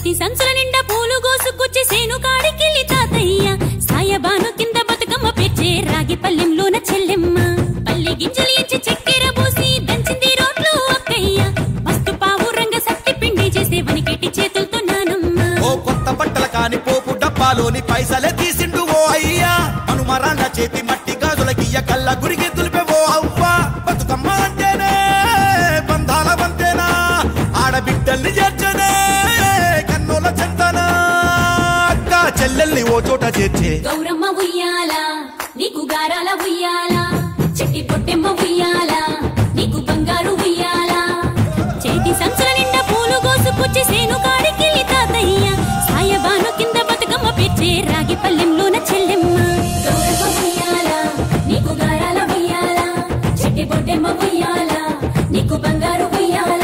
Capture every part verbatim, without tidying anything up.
చేతి సంచుల నిండా పూలు గోసుకొచ్చి సేను కాడికెళ్ళి తాతయ్య సాయబాను కింద బతుకమ్మ పెచ్చే రాగి పల్లెంలోన చెల్లెమ్మ పల్లి గింజలు ఇచ్చి చక్కెర పోసి దంచింది రోడ్లు అక్కయ్య మస్తు పావు రంగ సత్తి పిండి చేసే వనికెట్టి చేతులతో నానమ్మ ఓ కొత్త బట్టల కాని పోపు డబ్బాలోని పైసలే తీసిండు ఓ అయ్యా అనుమరాన్న చేతి మట్టి గాజులకియ్య కళ్ళ గురికి తులిపే ఓ అవ్వ బతుకమ్మ అంటేనే బంధాల వంతేనా ఆడబిడ్డల్ని చేర్చనే కన్నుల చెంతనా అక్క చెల్లెల్ని ఓ చోట చేర్చే గౌరమ్మ ఉయ్యాల నీకు గారాల ఉయ్యాల చెట్టి పొట్టెమ్మ ఉయ్యాల నీకు బంగారు ఉయ్యాల చేతి సంచుల నిండా పూలు గోసుకొచ్చి సేను కాడికెళ్ళి తాతయ్య సాయబాను కింద బతుకమ్మ పెచ్చే రాగి పల్లెంలోన చెల్లెమ్మ గౌరమ్మ ఉయ్యాల నీకు గారాల ఉయ్యాల చెట్టి పొట్టెమ్మ ఉయ్యాల నీకు బంగారు ఉయ్యాల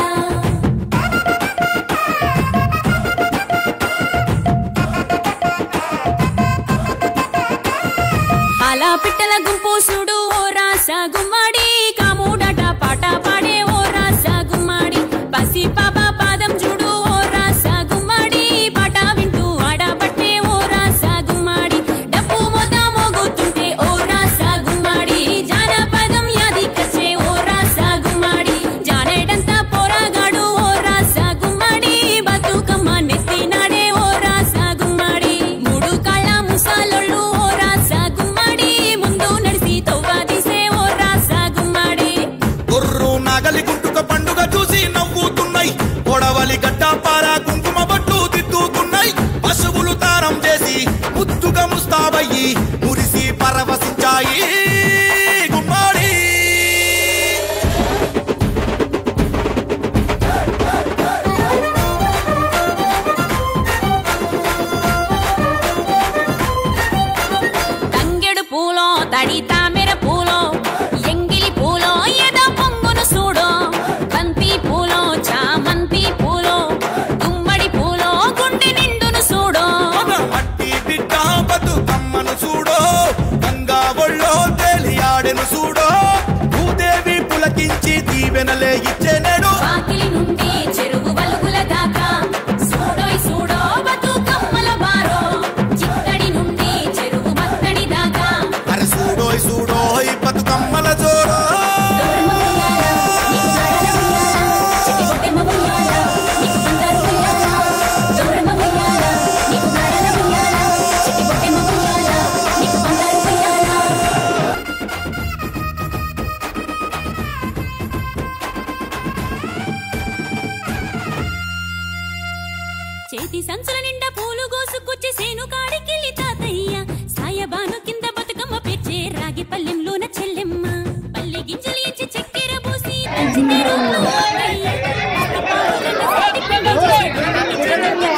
అలా పిట్టల గుంపు చూడు ఓ రాస గుమ్మడి కాముడట పాట పాడే ఓ రాస గుమ్మడి పసి పాప పాదం చూడు ఓ రాస గుమ్మడి పాట వింటూ ఆడబట్టే ఓ రాస గుమ్మడి డప్పు మోత మోగుతుంటే ఓ రాస గుమ్మడి జానపదం యాదికొచ్చే ఓ రాస గుమ్మడి జానేడంతా పోరాగాడు ఓ రాస గుమ్మడి బతుకమ్మ నెత్తినాడే ఓ రాస గుమ్మడి మూడు కాళ్ళ ముసాలొళ్ళు ఓ రాస గుమ్మడి ముందు నడిసి తవ్వాదిసే ఓ రాస గుమ్మడి గుర్రు నాగలి గుంటుక పండుగ చూసి నవ్వుతున్నాయి పొడవలి గడ్డ పారా కుంకుమ బట్టు దిద్దుకున్నాయి పశువులు తారం చేసి ముద్దుగా ముస్తాబయ్యి మురిసి పరవశించాయి గుమ్మాడి తంగెడు పూలో తడి తామెర పూలో ఎంగిలి పూలో ఏదో పొంగును చూడో బంతి పూలో చామంతి పూలో గుమ్మడి పూలో గుండె నిండును చూడో మట్టి బిడ్డ బతుకమ్మను చూడో గంగా ఒళ్ళో తేలియాడెను చూడో భూదేవి పులకించి దీవెనలే ఇచ్చేనేడు వాకిలి నుండి చెరువు వలుగుల దాకా చూడోయ్ చూడో బతుకమ్మల బారో చిత్తడి నుండి చెరువు మత్తడి దాకా అరే చూడోయ్ చూడోయ్ బతుకమ్మల జోడో చేతి సంచుల నిండా పూలు గోసుకొచ్చి సేను కాడికెళ్ళి తాతయ్య సాయబాను కింద బతుకమ్మ పెచ్చే రాగి పల్లెంలోన చెల్లెమ్మ పల్లి గింజలు ఇచ్చి చక్కెర పోసి దంచింది రోడ్లు అక్కయ్య మస్తు పావు రంగ సత్తి పిండి చేసే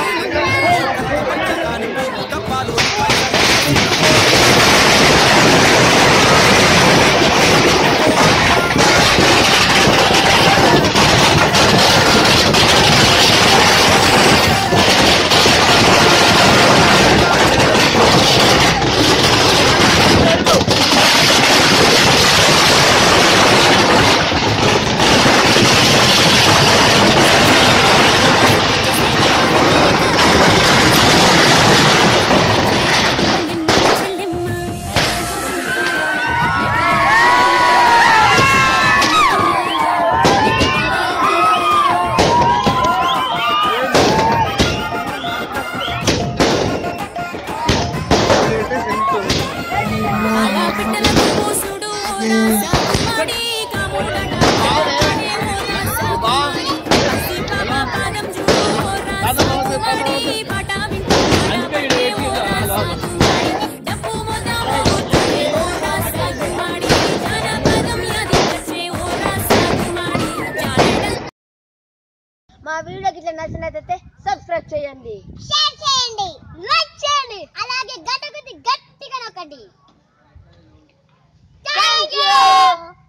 మా వీడియోకి ఇట్లా నచ్చినట్లయితే సబ్స్క్రైబ్ చేయండి, షేర్ చేయండి, లైక్ చేయండి, అలాగే గంట కొద్ది గట్టిగా నొక్కండి. థాంక్యూ.